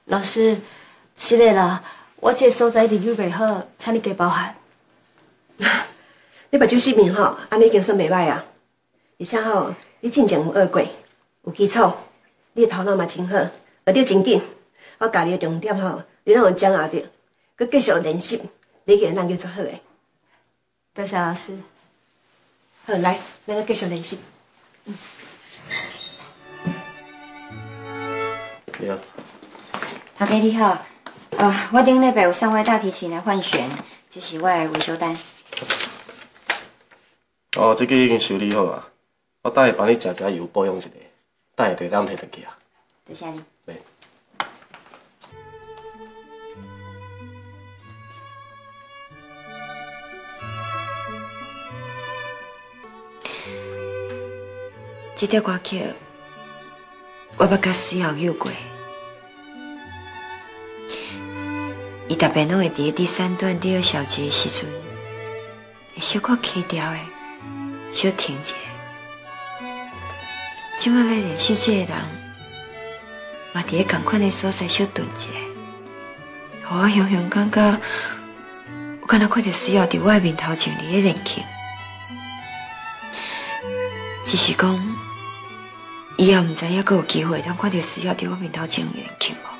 老师，是的啦，我这个所在日语袂好，请你加包涵。 你目睭失明吼，安尼已经算袂歹啊。而且吼，你进前有学过，有基础，你的头脑嘛真好，学得真紧。我教你的重点吼，你拢有掌握着，佮继续练习，你个人就做好诶。 多谢老师。 好，来，咱个继续练习。 你好。 头家你好，我顶礼拜有送我大提琴来换弦，这是我的维修单。 哦，这个已经修理好啊，我等下帮你食油保养一下，等下就当摕回去啊。 多谢你。 袂。 这条歌曲我捌甲思瑶有过，伊逐遍拢会伫第三段第二小节的时阵，会小可卡调的，小停一下。即摆来练习这个人，嘛伫咧同款的所在小顿一下，互我雄雄感觉，我敢若看到思瑶伫我的面头前伫咧练琴，只是讲。以后毋知影阁有机会通看到思瑶伫我面头前练琴无？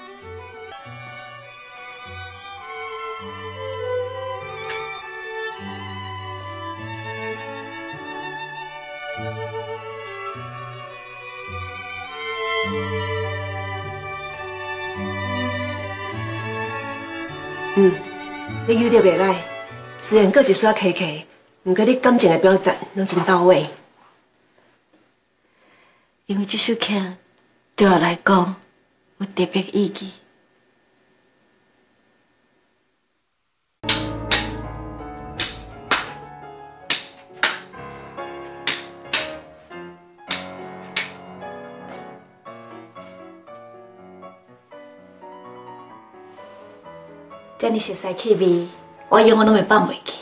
你有得袂歹，虽然阁一撮客客，毋过你感情的表达拢真到位。 因为这首曲对我来讲有特别意义。这么熟悉气味，我永远拢袂放袂记。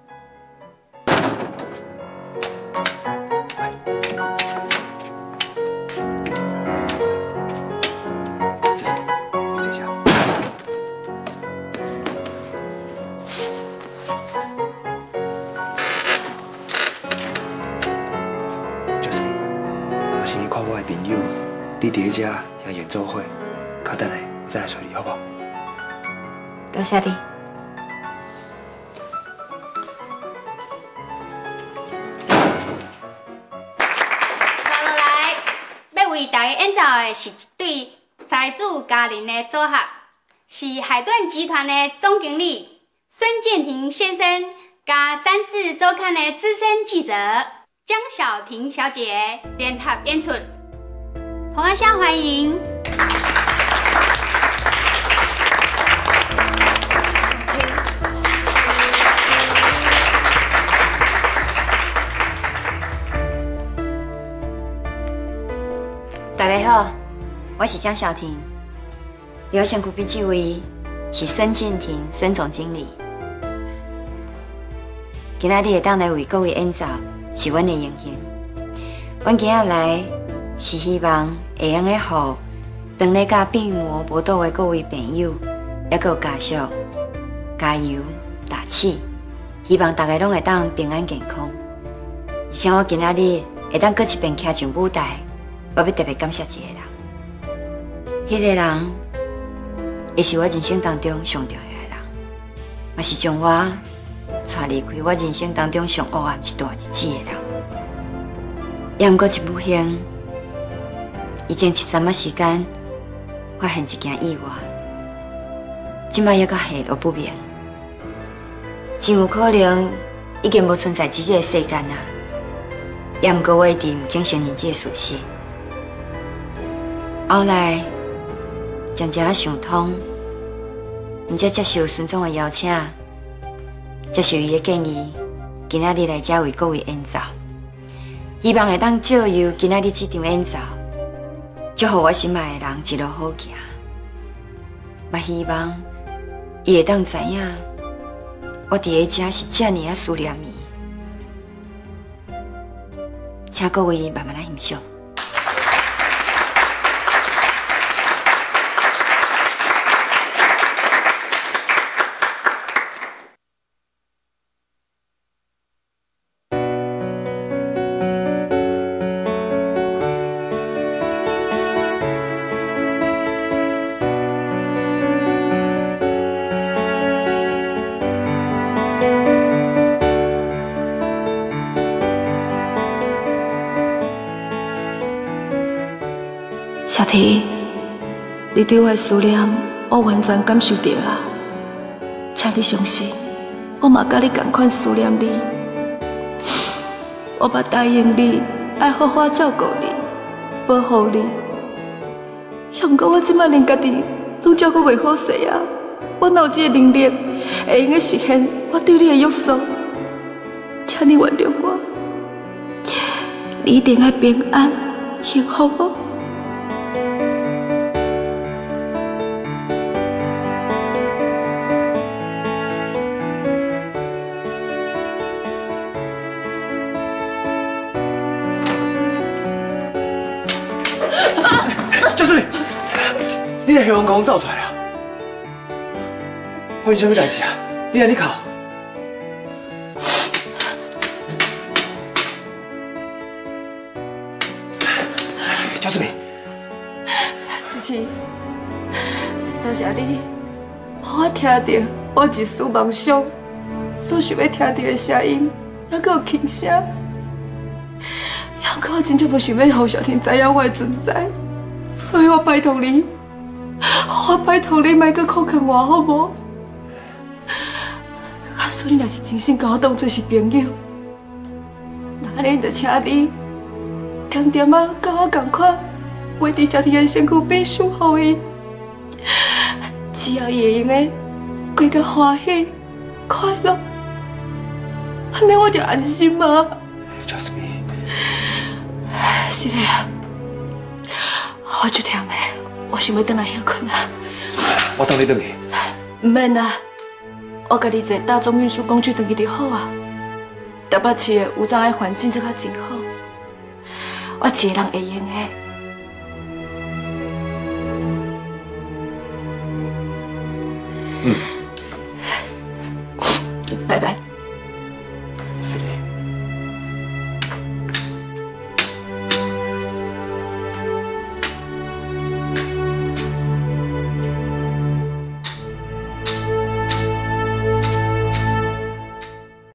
你伫遮听演奏会，较等下再来找你，好不好？ 多谢你。 接落来要为大家演奏的是一对财主家人的组合，是海顿集团的总经理孙建庭先生加3次周刊的资深记者江小婷小姐联合演出。同安乡欢迎。 大家好，我是江小婷。刘先古比这位是孙建庭孙总经理。今仔日会当来为各位演奏，是阮的荣幸。阮今仔来。是希望会用个互当咧甲病魔搏斗的各位朋友，也个家属加油打气，希望大家拢会当平安健康。而且我今仔日会当搁一遍徛上舞台，我要特别感谢一个人，迄个人也是我人生当中上重要的人，嘛是将我带离开我人生当中上黑暗一段日子的人。也毋过真不幸。已经13仔时间发现一件意外，即摆还阁下落不明，真有可能已经无存在即个世间啊！也毋过我一直毋肯承认即个事实。后来渐渐仔想通，毋则接受孙总的邀请，接受伊的建议，今仔日来遮为各位演奏，希望会当借由今仔日这场演奏。祝福我心爱的人一路好行，嘛希望伊会当知影，我伫咧遮是遮尔啊思念伊，请各位慢慢来欣赏。 小提，你对我的思念，我完全感受到啊！请你相信，我嘛甲你同款思念你。我嘛答应你，爱好好照顾你，保护你。不过我即摆连家己拢照顾袂好势啊！我哪有这个能力会用个实现我对你的约束？请你原谅我，你一定要平安幸福哦。 就是你的希望讲走出来啊！发生什么代志啊？你哭？焦志明， 子琪，多谢你，让我听到我一丝梦想所想要听到的声音，还有轻声。不过我真正无想要让小婷知影我的存在，所以我拜托你，莫阁靠近我，好无？啊，所以你若是真心甲我当作是朋友，那安尼就请你点点啊，甲我同款，陪伫小婷的身躯边守护伊，只要伊会用的过甲欢喜快乐，安尼我就安心啊。 Jasmine， 是的啊，我就忝的，我想要回来休困啊。 我送你回去。 唔免啦，我家己坐大众运输工具回去就好啊。台北市的有障碍环境这较真好，我一个人会用的。 嗯。